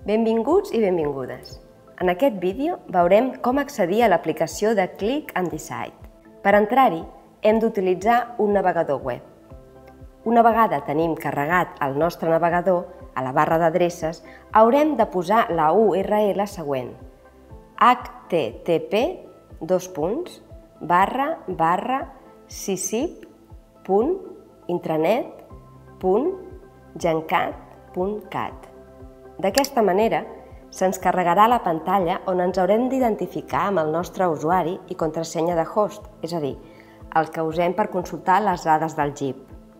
Benvinguts i benvingudes. En aquest vídeo veurem com accedir a l'aplicació de Click and Decide. Per entrar-hi, hem d'utilitzar un navegador web. Una vegada tenim carregat el nostre navegador, a la barra d'adreces, haurem de posar la URL següent: http://ccip.intranet.gencat.cat. D'aquesta manera, se'ns carregarà la pantalla on ens haurem d'identificar amb el nostre usuari i contrasenya de host, és a dir, el que usem per consultar les dades del GIP.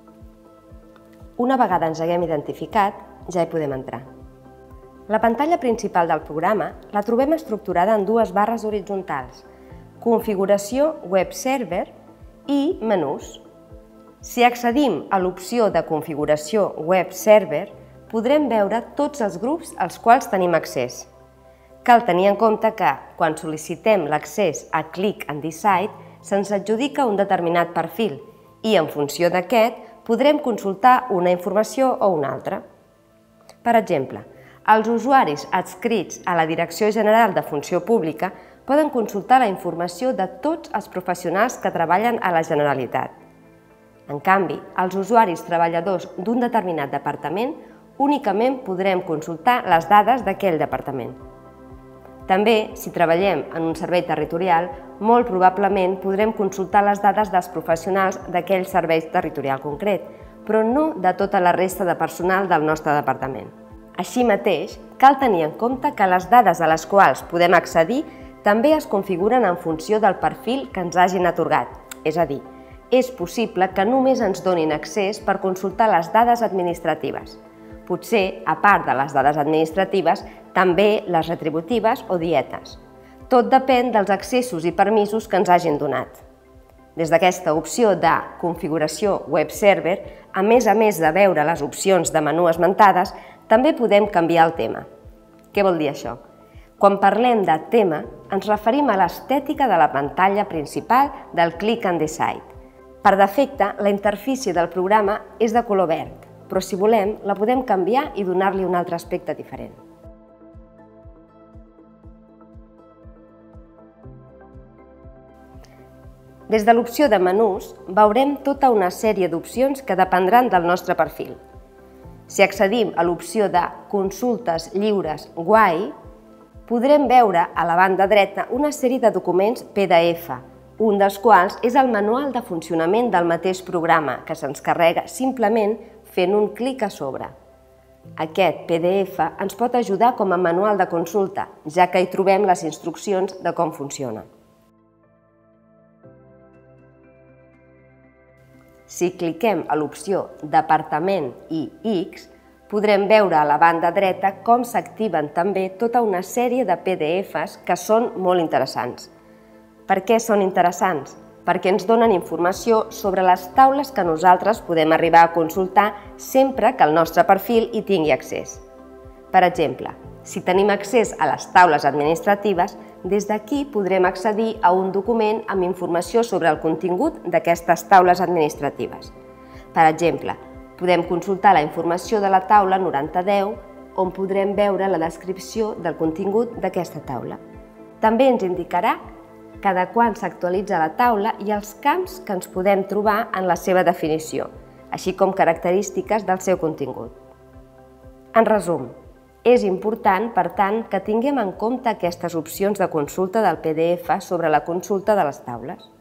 Una vegada ens haguem identificat, ja hi podem entrar. La pantalla principal del programa la trobem estructurada en dues barres horitzontals: configuració web server i menús. Si accedim a l'opció de configuració web server, podrem veure tots els grups als quals tenim accés. Cal tenir en compte que, quan sol·licitem l'accés a Click and Decide, se'ns adjudica un determinat perfil i, en funció d'aquest, podrem consultar una informació o una altra. Per exemple, els usuaris adscrits a la Direcció General de Funció Pública poden consultar la informació de tots els professionals que treballen a la Generalitat. En canvi, els usuaris treballadors d'un determinat departament únicament podrem consultar les dades d'aquell departament. També, si treballem en un servei territorial, molt probablement podrem consultar les dades dels professionals d'aquell servei territorial concret, però no de tota la resta de personal del nostre departament. Així mateix, cal tenir en compte que les dades a les quals podem accedir també es configuren en funció del perfil que ens hagin atorgat, és a dir, és possible que només ens donin accés per consultar les dades administratives. Potser, a part de les dades administratives, també les retributives o dietes. Tot depèn dels accessos i permisos que ens hagin donat. Des d'aquesta opció de configuració web server, a més de veure les opcions de menú esmentades, també podem canviar el tema. Què vol dir això? Quan parlem de tema, ens referim a l'estètica de la pantalla principal del Click and Decide. Per defecte, la interfície del programa és de color verd, però si volem, la podem canviar i donar-li un altre aspecte diferent. Des de l'opció de menús, veurem tota una sèrie d'opcions que dependran del nostre perfil. Si accedim a l'opció de Consultes lliures GUI, podrem veure a la banda dreta una sèrie de documents PDF, un dels quals és el manual de funcionament del mateix programa, que se'ns carrega simplement fent un clic a sobre. Aquest PDF ens pot ajudar com a manual de consulta, ja que hi trobem les instruccions de com funciona. Si cliquem a l'opció Departament i X, podrem veure a la banda dreta com s'activen també tota una sèrie de PDFs que són molt interessants. Per què són interessants? Perquè ens donen informació sobre les taules que nosaltres podem arribar a consultar sempre que el nostre perfil hi tingui accés. Per exemple, si tenim accés a les taules administratives, des d'aquí podrem accedir a un document amb informació sobre el contingut d'aquestes taules administratives. Per exemple, podem consultar la informació de la taula 9010, on podrem veure la descripció del contingut d'aquesta taula. També ens indicarà cada quan s'actualitza la taula i els camps que ens podem trobar en la seva definició, així com característiques del seu contingut. En resum, és important, per tant, que tinguem en compte aquestes opcions de consulta del PDF sobre la consulta de les taules.